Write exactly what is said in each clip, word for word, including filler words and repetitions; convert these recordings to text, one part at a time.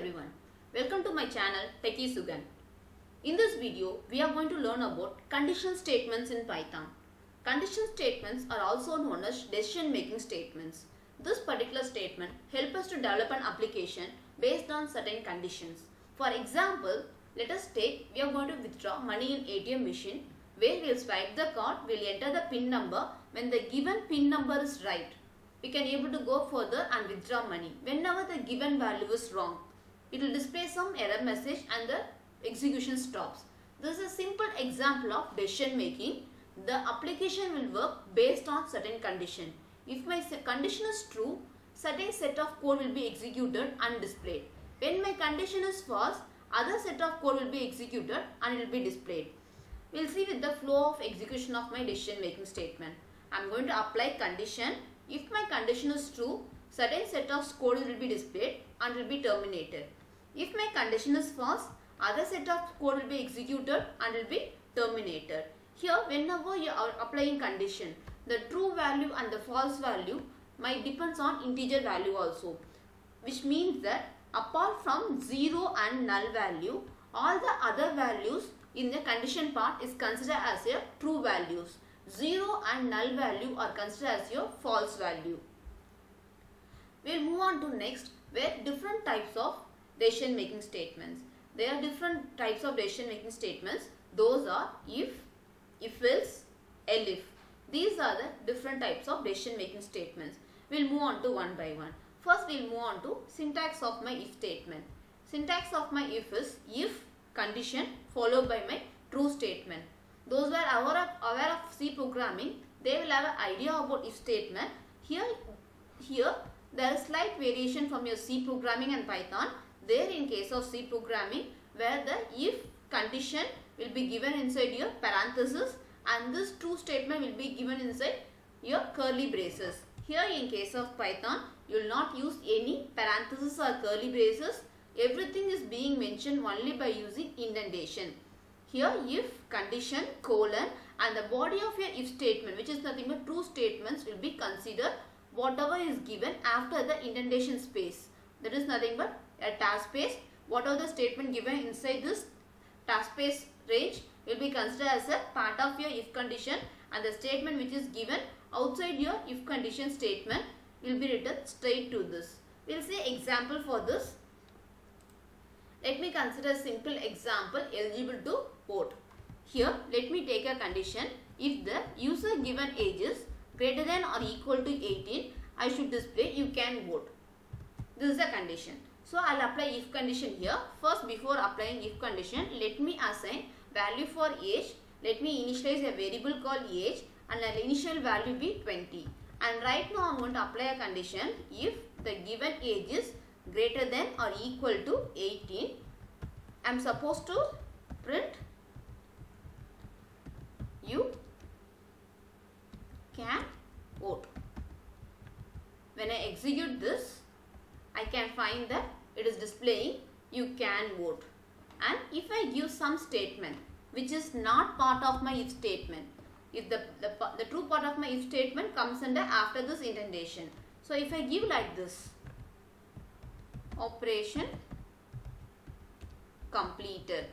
everyone, welcome to my channel Techie Sugan. In this video, we are going to learn about condition statements in Python. Condition statements are also known as decision making statements. This particular statement helps us to develop an application based on certain conditions. For example, let us take we are going to withdraw money in A T M machine where we will swipe the card, we will enter the PIN number. When the given PIN number is right, we can able to go further and withdraw money. Whenever the given value is wrong, it will display some error message and the execution stops. This is a simple example of decision making. The application will work based on certain condition. If my condition is true, certain set of code will be executed and displayed. When my condition is false, other set of code will be executed and it will be displayed. We will see with the flow of execution of my decision making statement. I am going to apply condition. If my condition is true, certain set of code will be displayed and will be terminated. If my condition is false, other set of code will be executed and will be terminated. Here, whenever you are applying condition, the true value and the false value might depends on integer value also, which means that apart from zero and null value, all the other values in the condition part is considered as your true values. Zero and null value are considered as your false value. We will move on to next, where different types of decision making statements. There are different types of decision making statements. Those are if, if else, elif. These are the different types of decision making statements. We will move on to one by one. First we will move on to syntax of my if statement. Syntax of my if is if condition followed by my true statement. Those who are aware of, aware of C programming, they will have an idea about if statement. Here, here there is slight variation from your C programming and Python. There in case of C programming, where the if condition will be given inside your parenthesis and this true statement will be given inside your curly braces. Here in case of Python, you will not use any parenthesis or curly braces. Everything is being mentioned only by using indentation. Here if condition colon and the body of your if statement, which is nothing but true statements, will be considered whatever is given after the indentation space. That is nothing but a tab space. Whatever the statement given inside this tab space range will be considered as a part of your if condition, and the statement which is given outside your if condition statement will be written straight to this. We will see example for this. Let me consider a simple example eligible to vote. Here let me take a condition. If the user given age is greater than or equal to eighteen, I should display you can vote. This is a condition. So I will apply if condition here. First, before applying if condition, let me assign value for age. Let me initialize a variable called age and an initial value be twenty. And right now I am going to apply a condition. If the given age is greater than or equal to eighteen, I am supposed to print you can vote. When I execute this, I can find that it is displaying you can vote. And if I give some statement which is not part of my if statement, if the, the, the true part of my if statement comes under after this indentation. So if I give like this, operation completed.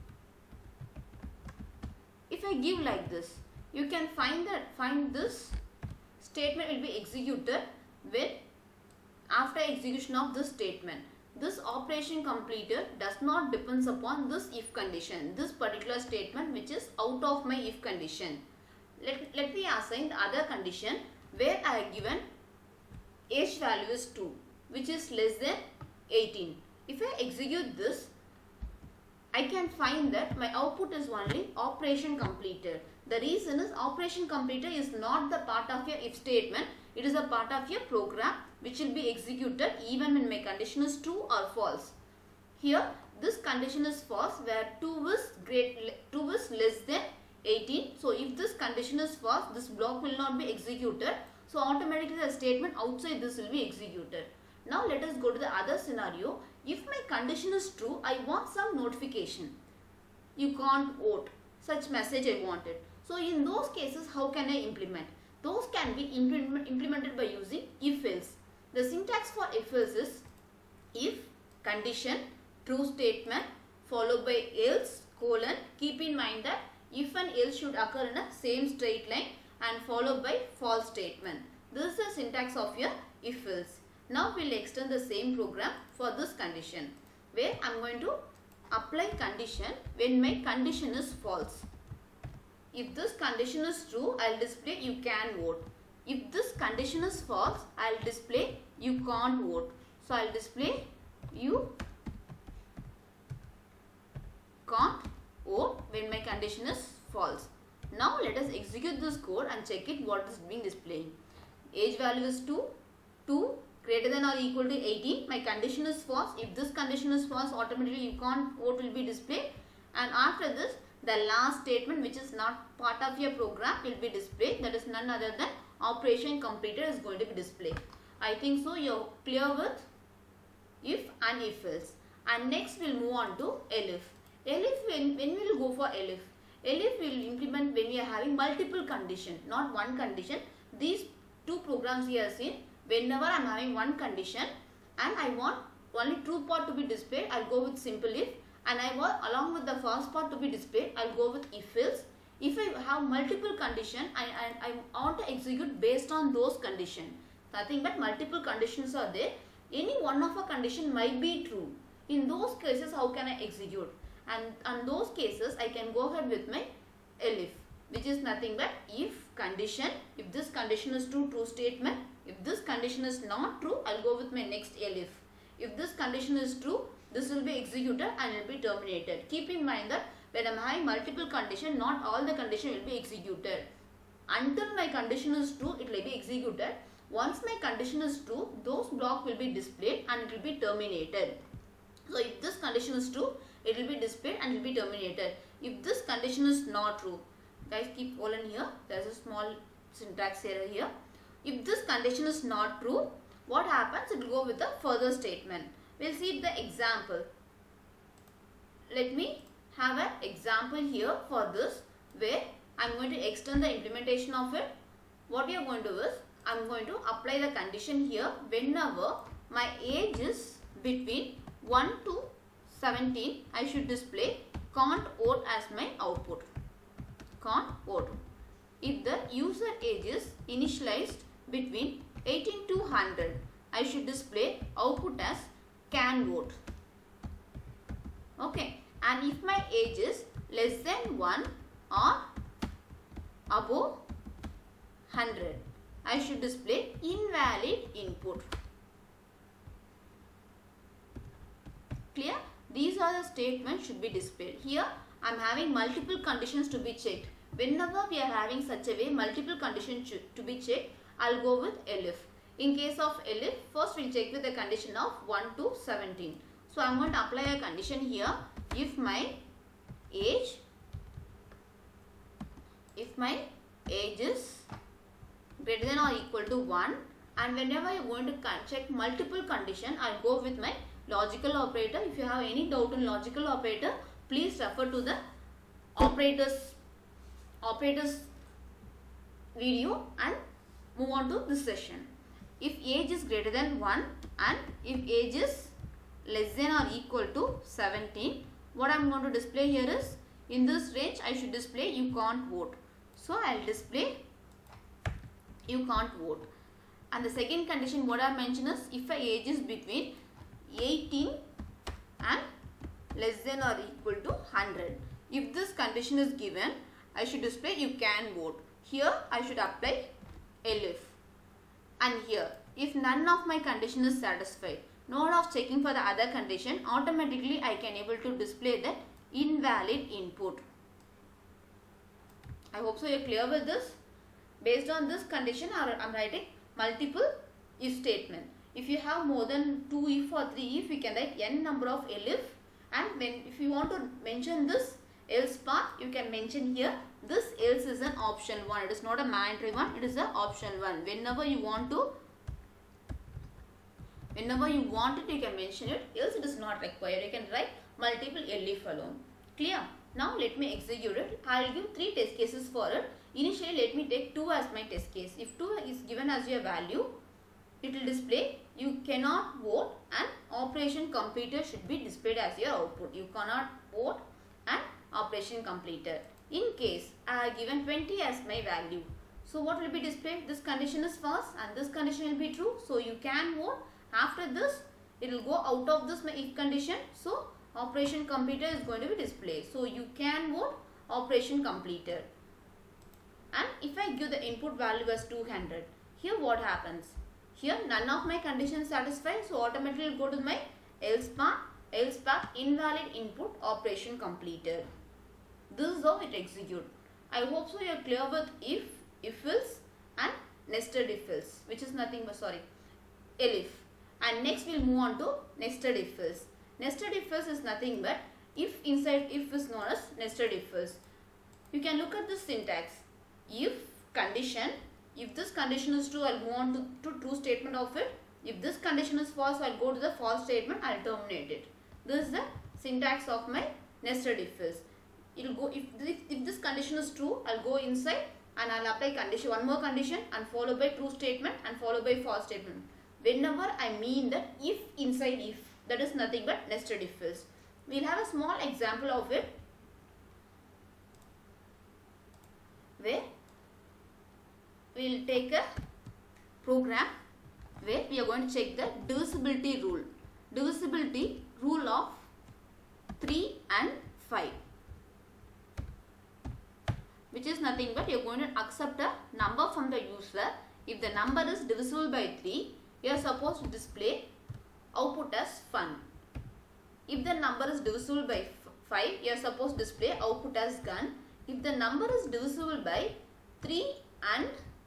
If I give like this, you can find that find this statement will be executed when after execution of this statement. This operation completed does not depends upon this if condition, this particular statement which is out of my if condition. Let, let me assign the other condition where I have given age value is two, which is less than eighteen. If I execute this, I can find that my output is only operation completed. The reason is operation completed is not the part of your if statement. It is a part of your program which will be executed even when my condition is true or false. Here this condition is false where two is great two is less than eighteen. So if this condition is false, this block will not be executed. So automatically the statement outside this will be executed. Now let us go to the other scenario. If my condition is true, I want some notification. You can't vote. Such message I wanted. So in those cases, how can I implement? Those can be implement, implemented by using if else. The syntax for if else is if condition, true statement, followed by else, colon. Keep in mind that if and else should occur in a same straight line and followed by false statement. This is the syntax of your if else. Now we will extend the same program for this condition, where I am going to apply condition when my condition is false. If this condition is true, I will display you can vote. If this condition is false, I will display you can't vote. So I will display you can't vote when my condition is false. Now let us execute this code and check it what is being displayed. Age value is two, two greater than or equal to eighteen. My condition is false. If this condition is false, automatically you can't vote will be displayed. And after this, the last statement, which is not part of your program, will be displayed. That is none other than operation completed is going to be displayed. I think so you are clear with if and if else. And next we will move on to elif. Elif, when, when we will go for elif? Elif will implement when we are having multiple condition, not one condition. These two programs here are seen. Whenever I am having one condition and I want only true part to be displayed, I will go with simple if. And I want along with the false part to be displayed, I will go with if else. If I have multiple condition, I, I, I want to execute based on those conditions. Nothing but multiple conditions are there. Any one of a condition might be true. In those cases, how can I execute? And on those cases, I can go ahead with my elif, which is nothing but if condition. If this condition is true, true statement. If this condition is not true, I will go with my next elif. If this condition is true, this will be executed and it will be terminated. Keep in mind that when I am having multiple conditions, not all the condition will be executed. Until my condition is true, it will be executed. Once my condition is true, those blocks will be displayed and it will be terminated. So if this condition is true, it will be displayed and it will be terminated. If this condition is not true, guys keep colon here, there is a small syntax error here. If this condition is not true, what happens? It will go with the further statement. We will see the example. Let me have an example here for this, where I am going to extend the implementation of it. What we are going to do is, I am going to apply the condition here whenever my age is between one to seventeen, I should display can't vote as my output. Can't vote. If the user age is initialized between eighteen to one hundred, I should display output as can vote. Okay. And if my age is less than one or above one hundred, I should display invalid input. Clear? These are the statements should be displayed. Here I am having multiple conditions to be checked. Whenever we are having such a way multiple conditions to be checked, I will go with elif. In case of elif, first we will check with the condition of one to seventeen. So I am going to apply a condition here. If my age, if my age is greater than or equal to one, and whenever you are going to check multiple condition, I will go with my logical operator. If you have any doubt in logical operator, please refer to the operators operators video and move on to this session. If age is greater than one and if age is less than or equal to seventeen, what I am going to display here is, in this range I should display you can't vote. So I will display you can't vote. And the second condition what I mentioned is, if a age is between eighteen and less than or equal to one hundred. If this condition is given, I should display you can vote. Here I should apply elif. And here, if none of my condition is satisfied, no need of checking for the other condition, automatically I can able to display that invalid input. I hope so you are clear with this. Based on this condition, I am writing multiple if statement. If you have more than two if or three if, you can write n number of elif. And when if you want to mention this else part, you can mention here. This else is an option one. It is not a mandatory one. It is an option one. Whenever you want to, whenever you want it, you can mention it. Else it is not required. You can write multiple elif alone. Clear? Now let me execute it. I will give three test cases for it. Initially, let me take two as my test case. If two is given as your value, it will display you cannot vote and operation completed should be displayed as your output. You cannot vote and operation completed. In case I have given twenty as my value, so what will be displayed? This condition is false and this condition will be true. So you can vote. After this, it will go out of this my if condition. So operation completed is going to be displayed. So you can vote, operation completed. And if I give the input value as two hundred, here what happens? Here none of my conditions satisfied, so automatically it will go to my else part, else part invalid input, operation completed. This is how it executes. I hope so you are clear with if, if else and nested if else, which is nothing but sorry, elif. And next we will move on to nested if else. Nested if else is nothing but if inside if is known as nested if else. You can look at this syntax. If condition, if this condition is true, I will move on to, to true statement of it. If this condition is false, I will go to the false statement, I will terminate it. This is the syntax of my nested if else. It will go, if, if, if this condition is true, I will go inside and I will apply condition, one more condition and followed by true statement and followed by false statement. Whenever I mean that if inside if, that is nothing but nested if else. We will have a small example of it where we will take a program where we are going to check the divisibility rule. Divisibility rule of three and five, which is nothing but you are going to accept a number from the user. If the number is divisible by three, you are supposed to display output as fun. If the number is divisible by five, you are supposed to display output as gun. If the number is divisible by three and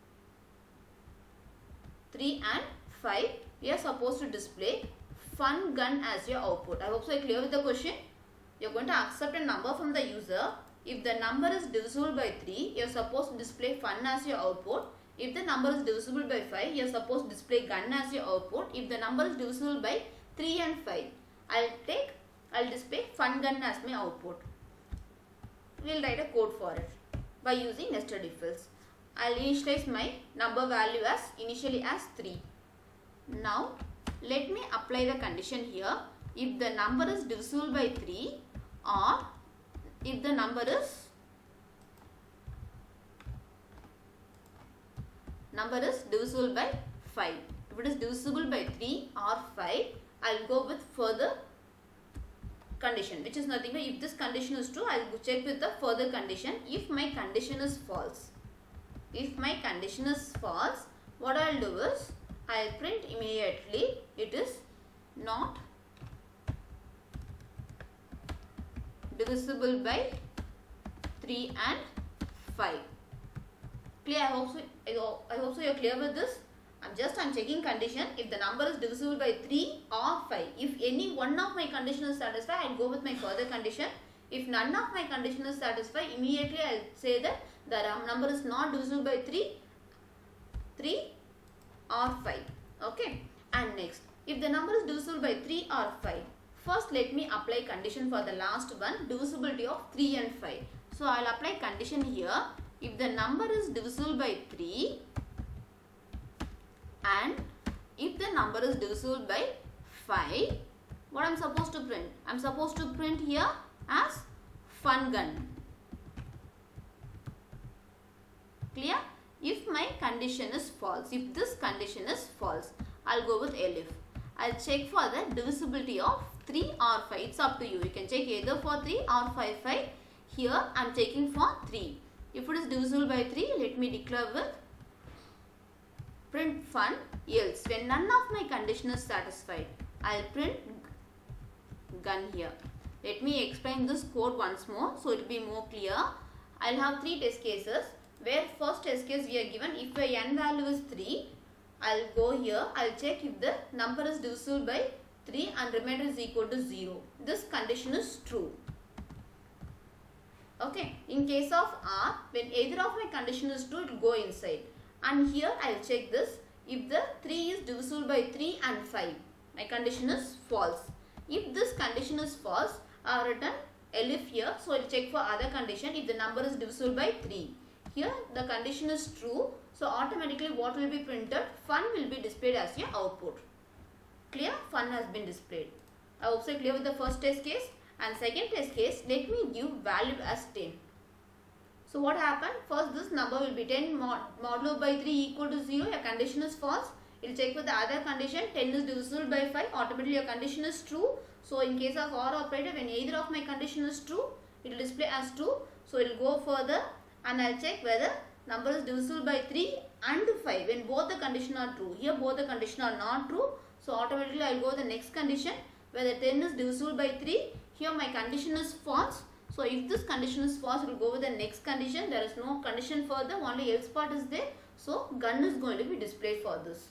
three and five, you are supposed to display fun gun as your output. I hope so you are clear with the question. You are going to accept a number from the user. If the number is divisible by three, you are supposed to display fun as your output. If the number is divisible by five, you are supposed to display gun as your output. If the number is divisible by three and five, I will take, I will display fun gun as my output. We will write a code for it by using nested if else. I will initialize my number value as initially as three. Now let me apply the condition here. If the number is divisible by three or if the number is number is divisible by five. If it is divisible by three or five, I will go with further condition, which is nothing but if this condition is true, I will check with the further condition. If my condition is false, if my condition is false, what I will do is I will print immediately it is not divisible by three and five. Clear? I hope so, I hope so you are clear with this. I'm just I'm checking condition. If the number is divisible by three or five, if any one of my condition is satisfied, I will go with my further condition. If none of my condition is satisfied, immediately I will say that the number is not divisible by three, three or five. Okay. And next, if the number is divisible by three or five, first let me apply condition for the last one, divisibility of three and five. So I will apply condition here. If the number is divisible by three and if the number is divisible by five, what I am supposed to print? I am supposed to print here as fun gun. Clear? If my condition is false, if this condition is false, I will go with elif. I will check for the divisibility of three or five. It's up to you. You can check either for three or five, five. Here I am checking for three. If it is divisible by three, let me declare with print fun, else when none of my condition is satisfied, I will print gun here. Let me explain this code once more so it will be more clear. I will have three test cases where first test case we are given if the n value is three, I will go here, I will check if the number is divisible by three and remainder is equal to zero. This condition is true. Okay, in case of R, when either of my condition is true, it will go inside. And here I will check this. If the three is divisible by three and five, my condition is false. If this condition is false, I have written elif here. So I will check for other condition if the number is divisible by three. Here the condition is true. So automatically what will be printed? Fun will be displayed as your output. Clear? Fun has been displayed. I hope so clear with the first test case. And second test case, let me give value as ten. So what happened? First this number will be ten mod modulo by three equal to zero. Your condition is false. It will check with the other condition. ten is divisible by five. Automatically your condition is true. So in case of OR operator, when either of my condition is true, it will display as true. So it will go further and I will check whether number is divisible by three and five. When both the condition are true. Here both the condition are not true. So automatically I will go to the next condition. Whether ten is divisible by three. Here my condition is false. So if this condition is false, we will go with the next condition. There is no condition further, only else part is there. So gun is going to be displayed for this.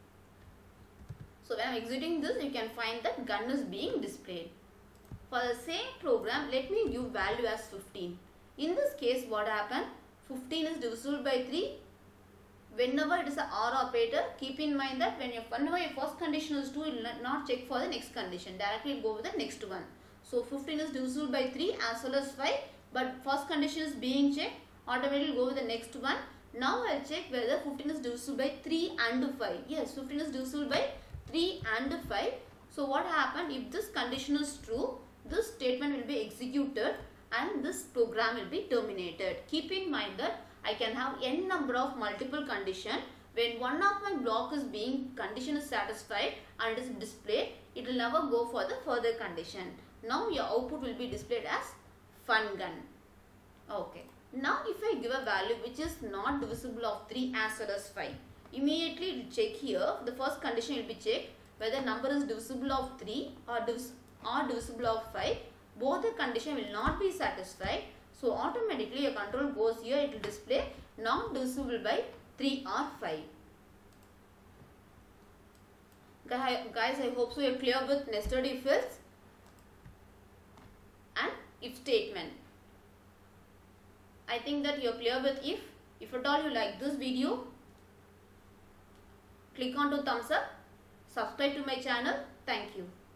So when I am exiting this, you can find that gun is being displayed. For the same program, let me give value as fifteen. In this case, what happened? fifteen is divisible by three. Whenever it is an OR operator, keep in mind that when your, whenever your first condition is true, it will not check for the next condition. Directly go with the next one. So fifteen is divisible by three as well as five. But first condition is being checked. Automatically go with the next one. Now I will check whether fifteen is divisible by three and five. Yes, fifteen is divisible by three and five. So what happened? If this condition is true, this statement will be executed and this program will be terminated. Keep in mind that I can have n number of multiple conditions. When one of my block is being condition is satisfied and it is displayed, it will never go for the further condition. Now your output will be displayed as fun gun. Okay. Now if I give a value which is not divisible of three as well as five, immediately it will check here. The first condition will be checked whether number is divisible of three or, divis or divisible of five. Both the condition will not be satisfied. So automatically your control goes here, it will display not divisible by three or five. Guys, I hope so you are clear with nested if else and if statement. I think that you are clear with if. If at all you like this video, click on to thumbs up, subscribe to my channel. Thank you.